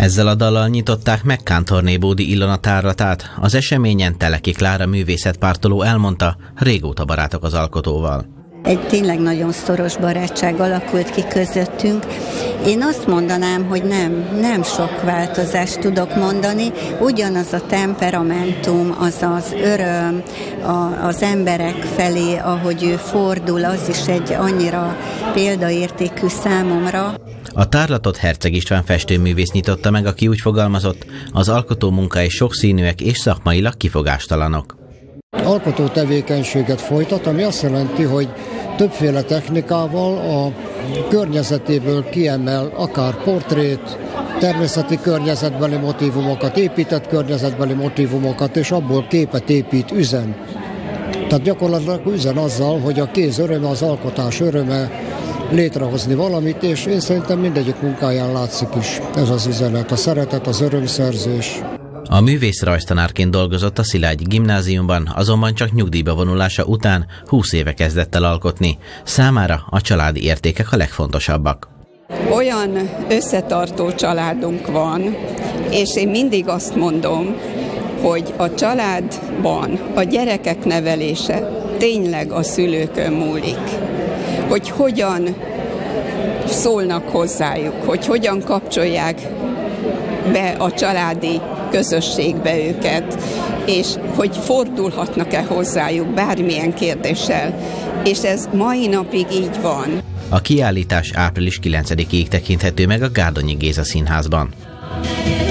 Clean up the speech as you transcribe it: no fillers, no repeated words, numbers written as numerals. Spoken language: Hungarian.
Ezzel a dallal nyitották meg Kántorné Bódi Ilona tárlatát. Az eseményen Teleki Klára művészetpártoló elmondta, régóta barátok az alkotóval. Egy tényleg nagyon szoros barátság alakult ki közöttünk. Én azt mondanám, hogy nem sok változást tudok mondani. Ugyanaz a temperamentum, az az öröm az emberek felé, ahogy ő fordul, az is egy annyira példaértékű számomra. A tárlatot Herceg István festőművész nyitotta meg, aki úgy fogalmazott, az alkotó munkái sokszínűek és szakmailag kifogástalanok. Alkotó tevékenységet folytat, ami azt jelenti, hogy többféle technikával a környezetéből kiemel akár portrét, természeti környezetbeli motívumokat, épített környezetbeli motívumokat, és abból képet épít, üzen. Tehát gyakorlatilag üzen azzal, hogy a kéz öröme, az alkotás öröme, létrehozni valamit, és én szerintem mindegyik munkáján látszik is ez az üzenet, a szeretet, az örömszerzés. A művész rajztanárként dolgozott a Szilágyi Gimnáziumban, azonban csak nyugdíjba vonulása után 20 éve kezdett el alkotni. Számára a családi értékek a legfontosabbak. Olyan összetartó családunk van, és én mindig azt mondom, hogy a családban a gyerekek nevelése tényleg a szülőkön múlik. Hogy hogyan szólnak hozzájuk, hogy hogyan kapcsolják be a családi közösségbe őket, és hogy fordulhatnak-e hozzájuk bármilyen kérdéssel. És ez mai napig így van. A kiállítás április 9-ig tekinthető meg a Gárdonyi Géza Színházban.